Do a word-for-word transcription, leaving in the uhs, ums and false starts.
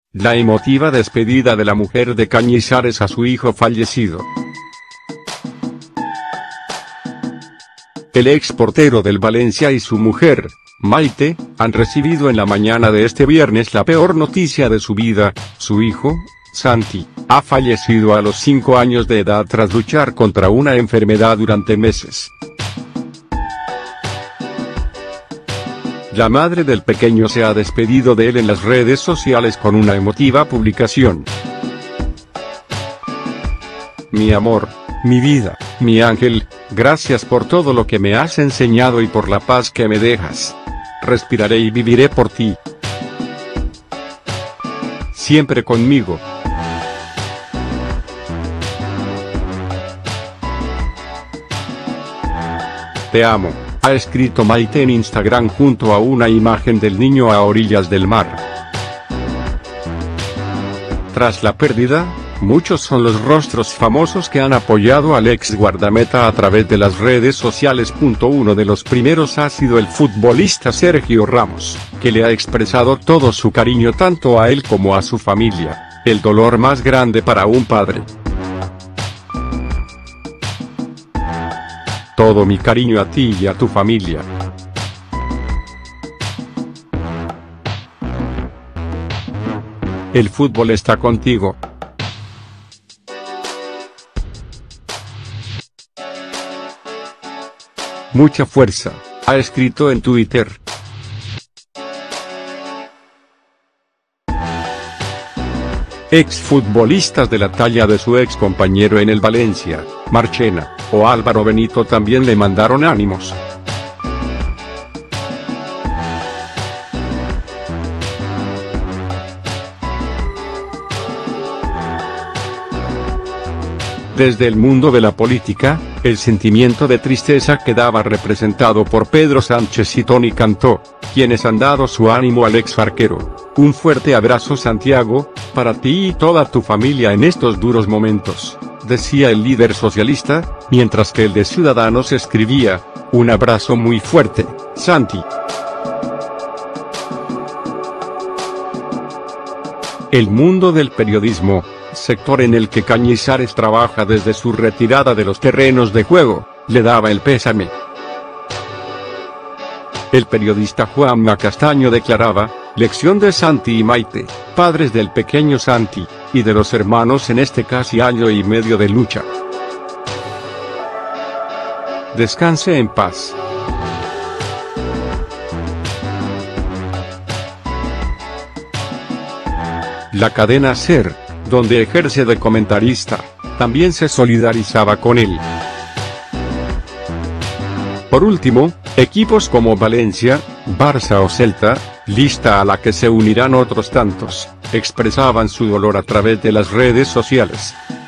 La emotiva despedida de la mujer de Cañizares a su hijo fallecido. El ex portero del Valencia y su mujer, Maite, han recibido en la mañana de este viernes la peor noticia de su vida: su hijo, Santi, ha fallecido a los cinco años de edad tras luchar contra una enfermedad durante meses. La madre del pequeño se ha despedido de él en las redes sociales con una emotiva publicación. Mi amor, mi vida, mi ángel, gracias por todo lo que me has enseñado y por la paz que me dejas. Respiraré y viviré por ti. Siempre conmigo. Te amo, ha escrito Maite en Instagram junto a una imagen del niño a orillas del mar. Tras la pérdida, muchos son los rostros famosos que han apoyado al ex guardameta a través de las redes sociales. Uno de los primeros ha sido el futbolista Sergio Ramos, que le ha expresado todo su cariño tanto a él como a su familia. El dolor más grande para un padre. Todo mi cariño a ti y a tu familia. El fútbol está contigo. Mucha fuerza, ha escrito en Twitter. Exfutbolistas de la talla de su ex compañero en el Valencia, Marchena, o Álvaro Benito también le mandaron ánimos. Desde el mundo de la política, el sentimiento de tristeza quedaba representado por Pedro Sánchez y Toni Cantó, quienes han dado su ánimo al ex arquero. Un fuerte abrazo, Santiago, para ti y toda tu familia en estos duros momentos, decía el líder socialista, mientras que el de Ciudadanos escribía: un abrazo muy fuerte, Santi. El mundo del periodismo, sector en el que Cañizares trabaja desde su retirada de los terrenos de juego, le daba el pésame. El periodista Juanma Castaño declaraba: lección de Santi y Maite, padres del pequeño Santi, y de los hermanos en este casi año y medio de lucha. Descanse en paz. La cadena SER, donde ejerce de comentarista, también se solidarizaba con él. Por último, equipos como Valencia, Barça o Celta, lista a la que se unirán otros tantos, expresaban su dolor a través de las redes sociales.